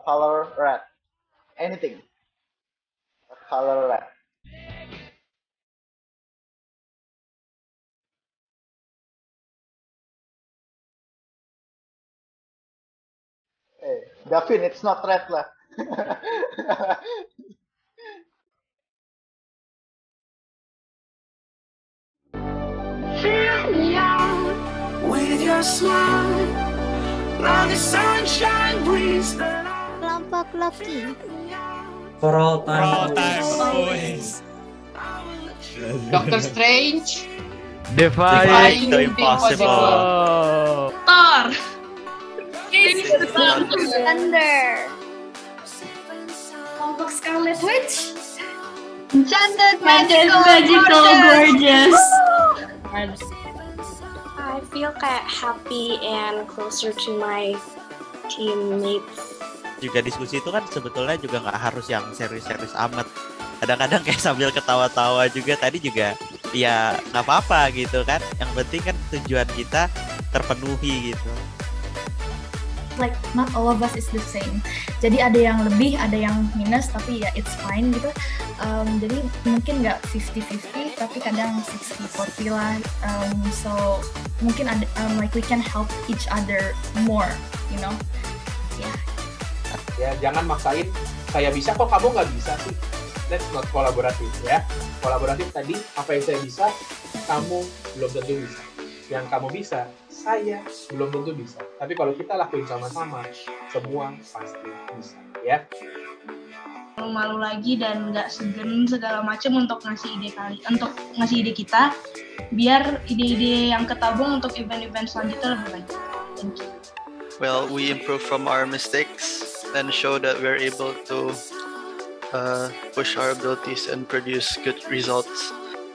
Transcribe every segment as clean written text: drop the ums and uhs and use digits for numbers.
color red. Anything. A color red. Gavin, it's not red lah. Fill me out with your smile. Now the sunshine brings the light. Kelompok Loki. For all All time. time boys. Doctor Strange. Defying The Impossible. Thor. Thunder. Kelompok Scarlet Witch. Enchanted Magical Gorgeous. I feel kayak happy and closer to my teammates. Juga diskusi itu kan sebetulnya juga nggak harus yang serius-serius amat. Kadang-kadang kayak sambil ketawa-tawa juga tadi juga ya nggak apa-apa gitu kan. Yang penting kan tujuan kita terpenuhi gitu. Like not all of us is the same. Jadi ada yang lebih, ada yang minus, tapi ya it's fine gitu. Jadi mungkin nggak 50-50, tapi kadang 60-40 lah. So mungkin ada like we can help each other more, you know? Yeah. Ya jangan maksain saya bisa kok kamu nggak bisa sih. That's not kolaboratif ya. Kolaboratif tadi apa yang saya bisa kamu belum tentu bisa. Yang kamu bisa saya belum tentu bisa. Tapi kalau kita lakuin sama-sama semua pasti bisa ya. Malu lagi dan nggak segan segala macam untuk ngasih ide kita biar ide-ide yang ketabung untuk event-event selanjutnya lebih baik. Thank you. Well, we improve from our mistakes and show that we're able to push our abilities and produce good results.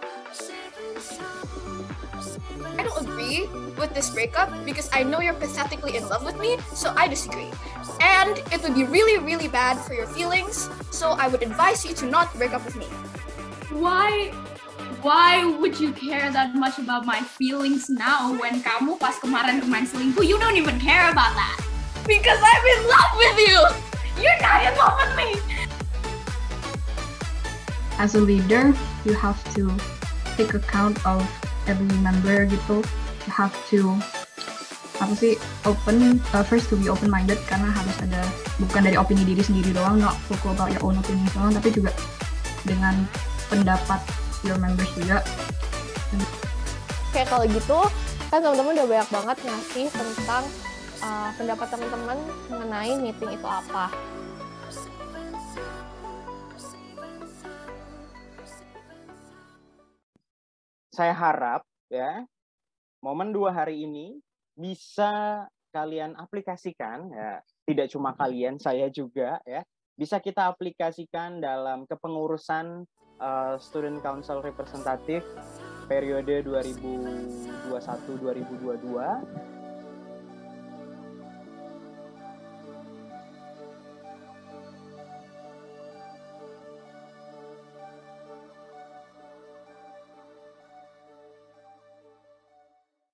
I don't agree with this breakup because I know you're pathetically in love with me, so I disagree. And it would be really, really bad for your feelings, so I would advise you to not break up with me. Why would you care that much about my feelings now when kamu pas kemarin selingkuh, you don't even care about that? Because I'm in love with you! You're not in love with me! As a leader, you have to take account of every member gitu. You have to first to be open-minded karena harus ada bukan dari opini diri sendiri doang, not fokus about your own opinion doang, tapi juga dengan pendapat your members juga. Kayak kalau gitu, kan teman-teman udah banyak banget ngasih tentang pendapat teman-teman mengenai meeting itu apa. Saya harap ya momen 2 hari ini bisa kalian aplikasikan ya, tidak cuma kalian, saya juga ya, bisa kita aplikasikan dalam kepengurusan Student Council Representative periode 2021-2022